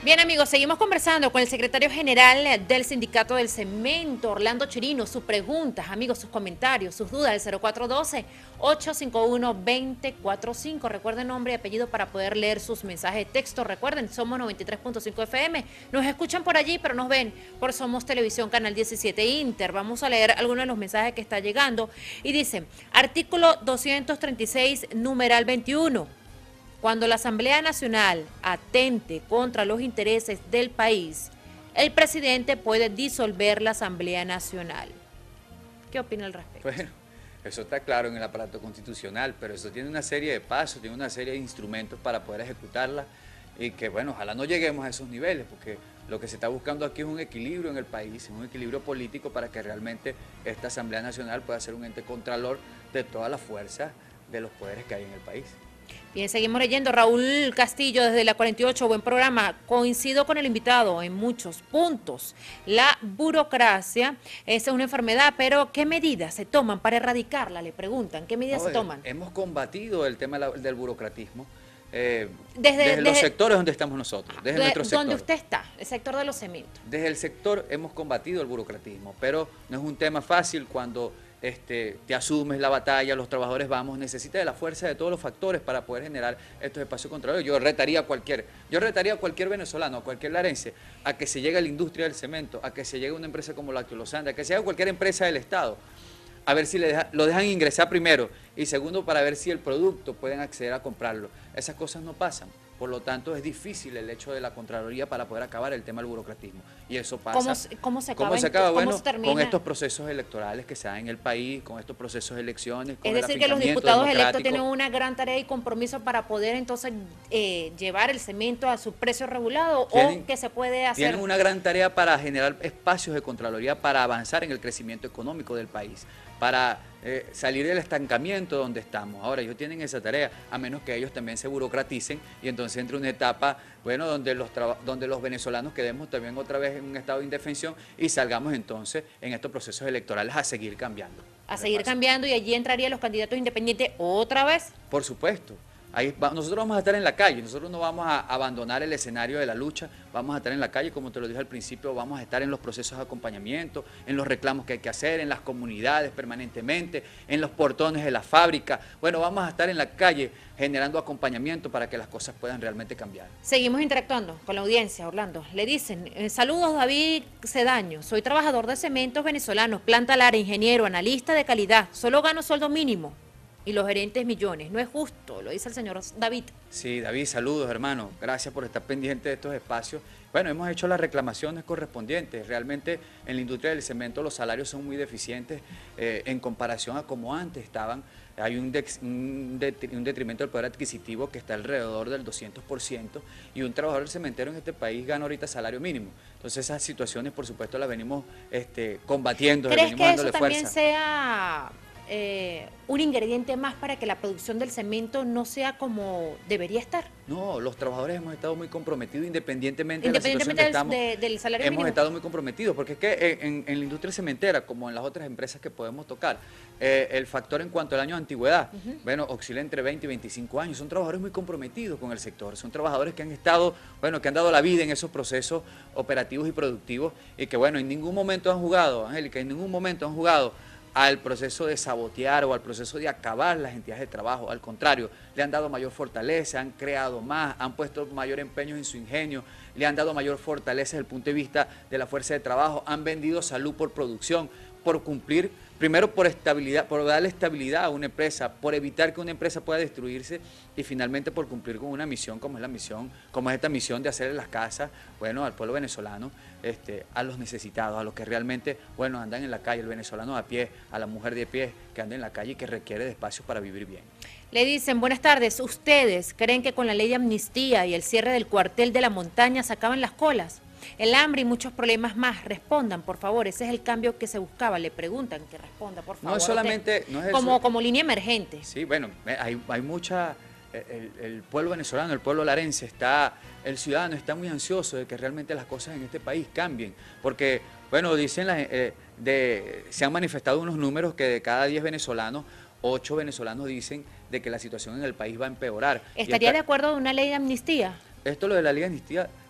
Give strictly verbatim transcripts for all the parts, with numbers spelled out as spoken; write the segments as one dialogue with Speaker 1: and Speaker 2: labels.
Speaker 1: Bien, amigos, seguimos conversando con el secretario general del Sindicato del Cemento, Orlando Chirino. Sus preguntas, amigos, sus comentarios, sus dudas, el cero cuatro uno dos, ocho cinco uno, dos cero cuatro cinco. Recuerden nombre y apellido para poder leer sus mensajes de texto. Recuerden, somos noventa y tres punto cinco F M. Nos escuchan por allí, pero nos ven por Somos Televisión, Canal diecisiete Inter. Vamos a leer algunos de los mensajes que está llegando. Y dicen, artículo doscientos treinta y seis, numeral veintiuno. Cuando la Asamblea Nacional atente contra los intereses del país, el presidente puede disolver la Asamblea Nacional. ¿Qué opina al respecto?
Speaker 2: Bueno, eso está claro en el aparato constitucional, pero eso tiene una serie de pasos, tiene una serie de instrumentos para poder ejecutarla y que, bueno, ojalá no lleguemos a esos niveles, porque lo que se está buscando aquí es un equilibrio en el país, un equilibrio político para que realmente esta Asamblea Nacional pueda ser un ente contralor de todas las fuerzas de los poderes que hay en el país.
Speaker 1: Bien, seguimos leyendo. Raúl Castillo desde la cuarenta y ocho, buen programa. Coincido con el invitado en muchos puntos. La burocracia es una enfermedad, pero ¿qué medidas se toman para erradicarla? Le preguntan, ¿qué medidas
Speaker 2: No,
Speaker 1: se toman?
Speaker 2: Hemos combatido el tema del burocratismo eh,
Speaker 1: desde,
Speaker 2: desde
Speaker 1: desde
Speaker 2: los sectores donde estamos nosotros, desde
Speaker 1: de,
Speaker 2: nuestro sector.
Speaker 1: ¿Dónde usted está? El sector de los cementos.
Speaker 2: Desde el sector hemos combatido el burocratismo, pero no es un tema fácil cuando Este, te asumes la batalla, los trabajadores vamos, necesita de la fuerza de todos los factores para poder generar estos espacios controlados. Yo retaría a cualquier, yo retaría a cualquier venezolano, a cualquier larense, a que se llegue a la industria del cemento, a que se llegue a una empresa como la Lactolosanda, a que se llegue a cualquier empresa del Estado, a ver si le deja, lo dejan ingresar primero y segundo para ver si el producto pueden acceder a comprarlo. Esas cosas no pasan. Por lo tanto, es difícil el hecho de la Contraloría para poder acabar el tema del burocratismo. Y eso pasa.
Speaker 1: ¿Cómo, cómo se acaba?
Speaker 2: ¿Cómo se acaba?
Speaker 1: ¿Cómo
Speaker 2: bueno,
Speaker 1: se termina?
Speaker 2: Con estos procesos electorales que se dan en el país, con estos procesos de elecciones. Con
Speaker 1: es decir,
Speaker 2: el
Speaker 1: que los diputados electos tienen
Speaker 2: una
Speaker 1: una gran tarea y compromiso para poder entonces eh, llevar el cemento a su precio regulado
Speaker 2: tienen,
Speaker 1: o que se puede hacer.
Speaker 2: Tienen una gran tarea para generar espacios de Contraloría para avanzar en el crecimiento económico del país, para eh, salir del estancamiento donde estamos. Ahora, ellos tienen esa tarea, a menos que ellos también se burocraticen y entonces entre una etapa, bueno, donde los, donde los venezolanos quedemos también otra vez en un estado de indefensión y salgamos entonces en estos procesos electorales a seguir cambiando.
Speaker 1: A seguir cambiando y allí entrarían los candidatos independientes otra vez.
Speaker 2: Por supuesto. Ahí va, nosotros vamos a estar en la calle, nosotros no vamos a abandonar el escenario de la lucha, vamos a estar en la calle, como te lo dije al principio, vamos a estar en los procesos de acompañamiento, en los reclamos que hay que hacer, en las comunidades permanentemente, en los portones de la fábrica. Bueno, vamos a estar en la calle generando acompañamiento para que las cosas puedan realmente cambiar.
Speaker 1: Seguimos interactuando con la audiencia, Orlando. Le dicen, eh, saludos David Cedaño, soy trabajador de cementos venezolanos, planta Lara, ingeniero, analista de calidad, solo gano sueldo mínimo. Y los gerentes millones. No es justo, lo dice el señor David.
Speaker 2: Sí, David, saludos, hermano. Gracias por estar pendiente de estos espacios. Bueno, hemos hecho las reclamaciones correspondientes. Realmente en la industria del cemento los salarios son muy deficientes eh, en comparación a como antes estaban. Hay un, de, un, de, un detrimento del poder adquisitivo que está alrededor del doscientos por ciento y un trabajador cementero en este país gana ahorita salario mínimo. Entonces esas situaciones, por supuesto, las venimos este, combatiendo.
Speaker 1: ¿Crees
Speaker 2: venimos
Speaker 1: que eso
Speaker 2: dándole
Speaker 1: también
Speaker 2: fuerza.
Speaker 1: sea eh, un ingrediente más para que la producción del cemento no sea como debería estar?
Speaker 2: No, los trabajadores hemos estado muy comprometidos independientemente,
Speaker 1: independientemente
Speaker 2: de la situación
Speaker 1: del,
Speaker 2: que estamos,
Speaker 1: de, del salario
Speaker 2: hemos
Speaker 1: mínimo.
Speaker 2: estado muy comprometidos, porque es que en, en la industria cementera, como en las otras empresas que podemos tocar, eh, el factor en cuanto al año de antigüedad, uh-huh. bueno, oscila entre veinte y veinticinco años, son trabajadores muy comprometidos con el sector, son trabajadores que han estado, bueno, que han dado la vida en esos procesos operativos y productivos, y que bueno, en ningún momento han jugado, Angélica, en ningún momento han jugado al proceso de sabotear o al proceso de acabar las entidades de trabajo. Al contrario, le han dado mayor fortaleza, han creado más, han puesto mayor empeño en su ingenio, le han dado mayor fortaleza desde el punto de vista de la fuerza de trabajo, han vendido salud por producción, por cumplir, primero por estabilidad, por darle estabilidad a una empresa, por evitar que una empresa pueda destruirse y finalmente por cumplir con una misión como es la misión, como es esta misión de hacerle las casas, bueno, al pueblo venezolano, este, a los necesitados, a los que realmente, bueno, andan en la calle, el venezolano a pie, a la mujer de pie que anda en la calle y que requiere de espacios para vivir bien.
Speaker 1: Le dicen, buenas tardes, ¿ustedes creen que con la ley de amnistía y el cierre del cuartel de la montaña se acaban las colas? El hambre y muchos problemas más. Respondan, por favor. Ese es el cambio que se buscaba. Le preguntan que responda, por favor.
Speaker 2: No es solamente... No es
Speaker 1: como, como línea emergente.
Speaker 2: Sí, bueno, hay, hay mucha... El, el pueblo venezolano, el pueblo larense, está, el ciudadano está muy ansioso de que realmente las cosas en este país cambien. Porque, bueno, dicen, las, eh, de, se han manifestado unos números que de cada diez venezolanos, ocho venezolanos dicen de que la situación en el país va a empeorar.
Speaker 1: ¿Estaría
Speaker 2: esta,
Speaker 1: de acuerdo de una ley de amnistía?
Speaker 2: Esto lo de la ley de amnistía...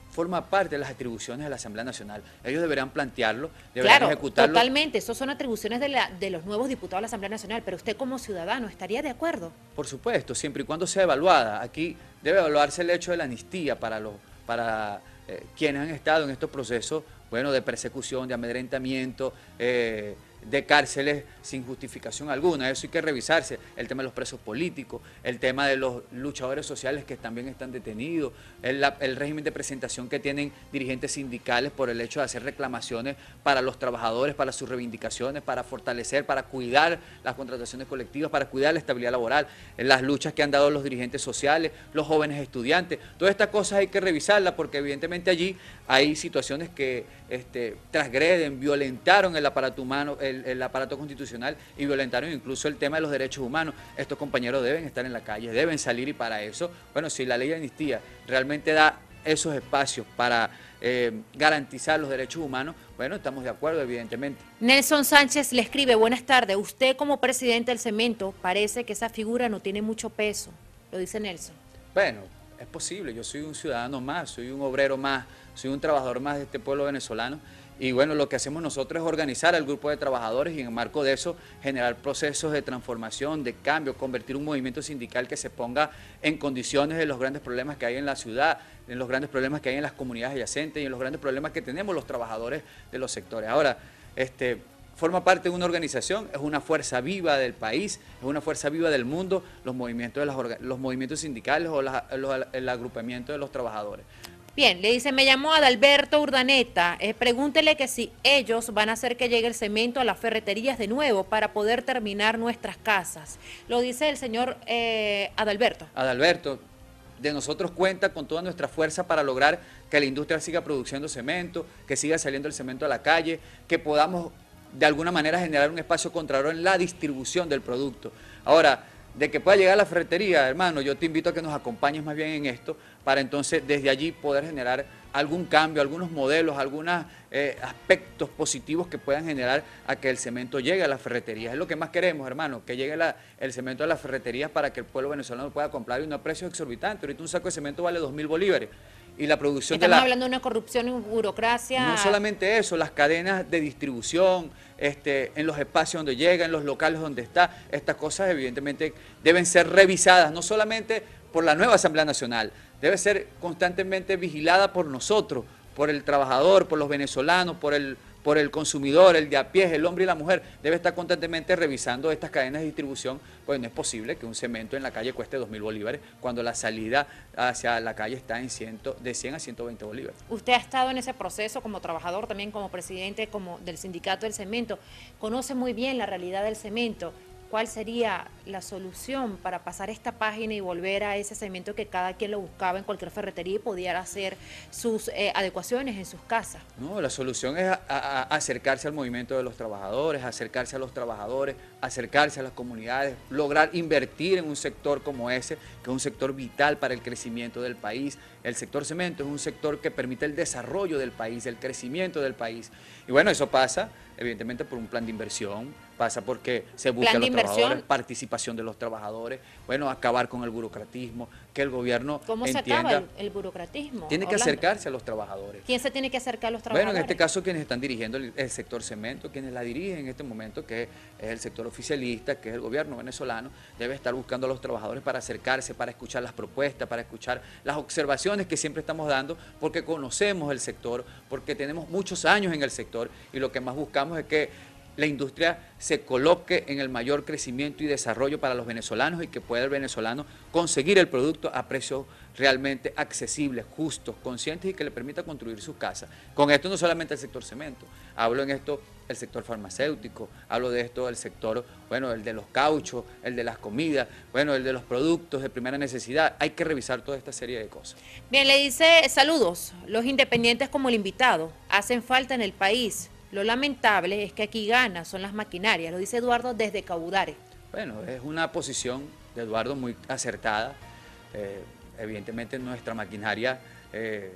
Speaker 2: forma parte de las atribuciones de la Asamblea Nacional. Ellos deberían plantearlo, deberían
Speaker 1: claro,
Speaker 2: ejecutarlo.
Speaker 1: Totalmente, eso son atribuciones de, la, de los nuevos diputados de la Asamblea Nacional, pero usted como ciudadano, ¿estaría de acuerdo?
Speaker 2: Por supuesto, siempre y cuando sea evaluada. Aquí debe evaluarse el hecho de la amnistía para, los, para eh, quienes han estado en estos procesos, bueno, de persecución, de amedrentamiento, eh, de cárceles sin justificación alguna. Eso hay que revisarse. El tema de los presos políticos, el tema de los luchadores sociales que también están detenidos, el, el régimen de presentación que tienen dirigentes sindicales por el hecho de hacer reclamaciones para los trabajadores, para sus reivindicaciones, para fortalecer, para cuidar las contrataciones colectivas, para cuidar la estabilidad laboral, las luchas que han dado los dirigentes sociales, los jóvenes estudiantes. Todas estas cosas hay que revisarlas porque evidentemente allí hay situaciones que este, transgreden, violentaron el aparato humano, el, el aparato constitucional y violentaron incluso el tema de los derechos humanos. Estos compañeros deben estar en la calle, deben salir y para eso, bueno, si la ley de amnistía realmente da esos espacios para eh, garantizar los derechos humanos, bueno, estamos de acuerdo, evidentemente.
Speaker 1: Nelson Sánchez le escribe, buenas tardes, usted como presidente del Cemento, parece que esa figura no tiene mucho peso, lo dice Nelson.
Speaker 2: Bueno, es posible, yo soy un ciudadano más, soy un obrero más, soy un trabajador más de este pueblo venezolano y bueno, lo que hacemos nosotros es organizar al grupo de trabajadores y en el marco de eso generar procesos de transformación, de cambio, convertir un movimiento sindical que se ponga en condiciones de los grandes problemas que hay en la ciudad, en los grandes problemas que hay en las comunidades adyacentes y en los grandes problemas que tenemos los trabajadores de los sectores. Ahora, este... forma parte de una organización, es una fuerza viva del país, es una fuerza viva del mundo, los movimientos, de las, los movimientos sindicales o la, los, el agrupamiento de los trabajadores.
Speaker 1: Bien, le dice, me llamó Adalberto Urdaneta, eh, pregúntele que si ellos van a hacer que llegue el cemento a las ferreterías de nuevo para poder terminar nuestras casas. Lo dice el señor eh, Adalberto.
Speaker 2: Adalberto, de nosotros cuenta con toda nuestra fuerza para lograr que la industria siga produciendo cemento, que siga saliendo el cemento a la calle, que podamos de alguna manera generar un espacio contrario en la distribución del producto. Ahora, de que pueda llegar a la ferretería, hermano, yo te invito a que nos acompañes más bien en esto, para entonces desde allí poder generar algún cambio, algunos modelos, algunos eh, aspectos positivos que puedan generar a que el cemento llegue a las ferreterías. Es lo que más queremos, hermano, que llegue la, el cemento a las ferreterías para que el pueblo venezolano pueda comprar y no a precios exorbitantes. Ahorita un saco de cemento vale dos mil bolívares. Y la producción
Speaker 1: Estamos
Speaker 2: de la,
Speaker 1: hablando de una corrupción y burocracia.
Speaker 2: No solamente eso, las cadenas de distribución, este, en los espacios donde llega, en los locales donde está, estas cosas evidentemente deben ser revisadas, no solamente por la nueva Asamblea Nacional, debe ser constantemente vigilada por nosotros, por el trabajador, por los venezolanos, por el, por el consumidor, el de a pie, el hombre y la mujer, debe estar constantemente revisando estas cadenas de distribución, pues no es posible que un cemento en la calle cueste dos mil bolívares cuando la salida hacia la calle está en ciento, de cien a ciento veinte bolívares.
Speaker 1: Usted ha estado en ese proceso como trabajador, también como presidente como del sindicato del cemento, conoce muy bien la realidad del cemento. ¿Cuál sería la solución para pasar esta página y volver a ese cemento que cada quien lo buscaba en cualquier ferretería y pudiera hacer sus eh, adecuaciones en sus casas?
Speaker 2: No, la solución es a, a, a acercarse al movimiento de los trabajadores, acercarse a los trabajadores, acercarse a las comunidades, lograr invertir en un sector como ese, que es un sector vital para el crecimiento del país. El sector cemento es un sector que permite el desarrollo del país, el crecimiento del país. Y bueno, eso pasa evidentemente por un plan de inversión, pasa porque se busca a los trabajadores, participación de los trabajadores, bueno, acabar con el burocratismo, que el gobierno
Speaker 1: ¿Cómo
Speaker 2: entienda,
Speaker 1: se acaba el, el burocratismo?
Speaker 2: Tiene que
Speaker 1: Orlando?
Speaker 2: acercarse a los trabajadores.
Speaker 1: ¿Quién se tiene que acercar a los trabajadores?
Speaker 2: Bueno, en este caso quienes están dirigiendo el, el sector cemento, quienes la dirigen en este momento, que es el sector oficialista, que es el gobierno venezolano, debe estar buscando a los trabajadores para acercarse, para escuchar las propuestas, para escuchar las observaciones que siempre estamos dando, porque conocemos el sector, porque tenemos muchos años en el sector y lo que más buscamos es que la industria se coloque en el mayor crecimiento y desarrollo para los venezolanos y que pueda el venezolano conseguir el producto a precios realmente accesibles, justos, conscientes y que le permita construir sus casas. Con esto no solamente el sector cemento, hablo en esto el sector farmacéutico, hablo de esto el sector, bueno, el de los cauchos, el de las comidas, bueno, el de los productos de primera necesidad. Hay que revisar toda esta serie de cosas.
Speaker 1: Bien, le dice, saludos, los independientes como el invitado hacen falta en el país. Lo lamentable es que aquí gana, son las maquinarias, lo dice Eduardo desde Caudare.
Speaker 2: Bueno, es una posición de Eduardo muy acertada. Eh, evidentemente nuestra maquinaria eh,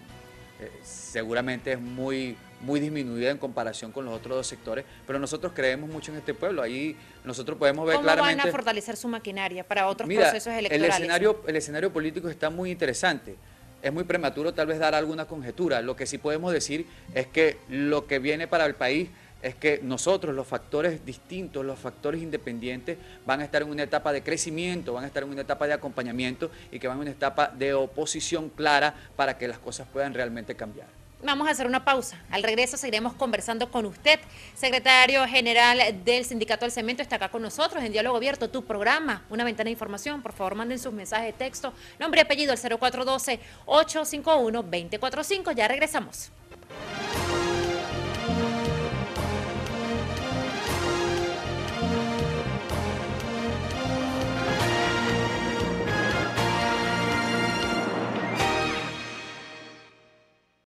Speaker 2: eh, seguramente es muy, muy disminuida en comparación con los otros dos sectores, pero nosotros creemos mucho en este pueblo. Ahí nosotros podemos ver
Speaker 1: ¿Cómo
Speaker 2: claramente...
Speaker 1: ¿Cómo van a fortalecer su maquinaria para otros
Speaker 2: Mira,
Speaker 1: procesos electorales?
Speaker 2: El escenario, el escenario político está muy interesante. es muy prematuro tal vez dar alguna conjetura. Lo que sí podemos decir es que lo que viene para el país es que nosotros, los factores distintos, los factores independientes, van a estar en una etapa de crecimiento, van a estar en una etapa de acompañamiento y que van en una etapa de oposición clara para que las cosas puedan realmente cambiar.
Speaker 1: Vamos a hacer una pausa. Al regreso seguiremos conversando con usted. Secretario General del Sindicato del Cemento está acá con nosotros en Diálogo Abierto, tu programa, una ventana de información. Por favor, manden sus mensajes de texto, nombre y apellido al cero cuatro uno dos, ocho cinco uno, dos cero cuatro cinco. Ya regresamos.